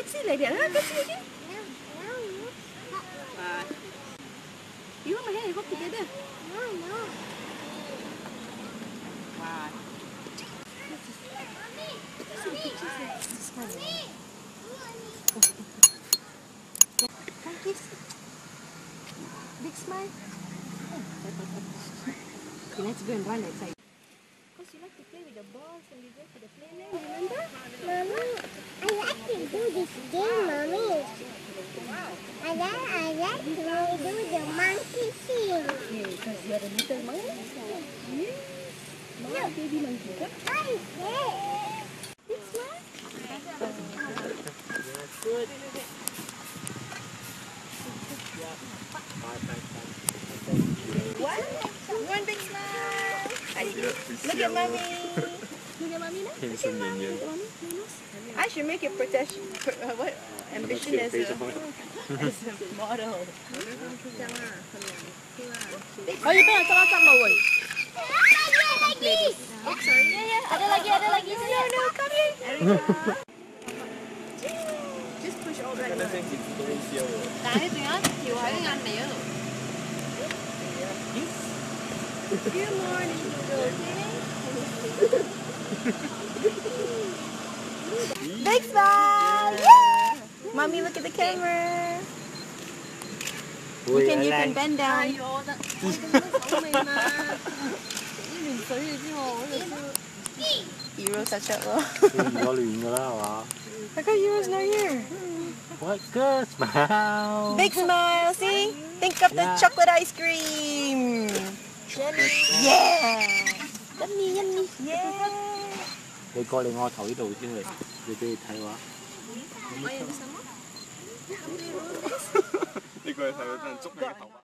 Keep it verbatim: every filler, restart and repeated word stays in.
Pixie嚟嘅啦，Pixie again. You want my hand? Hook together. No, no. Wow. Big smile. Okay, let's go and run outside. Because you like to play with the balls when we go to the playland, remember? Mommy, I like to do this game, Mommy. I like, I like to do the monkey thing. Yeah, because you're a little monkey. Yes. Mama, baby monkey. What is that? Big smile. Good. One, one big smile. Look at mommy. Look at mommy now. Look at mommy. Look at mommy. I should make a protection. Uh, what ambition as a as a model. Oh, you better tell us something more. Sorry. Yeah, yeah. Ada lagi, ada lagi. No, no, come here. Just push all that. Tại tụi nó chịu hỏi tiếng Anh này á. Good morning, big smile! Yeah! Mommy, look at the camera. You can, you can bend down. Euro touch up咯。 我亂㗎啦係嘛 I got Euro's not here. What good smile Big smile, see? Think of the Yeah. chocolate ice cream. Yeah! Yummy, yummy. Yeah! 你過嚟我頭呢度先嚟你俾你睇話你過嚟睇嗰陣捉你嘅頭髮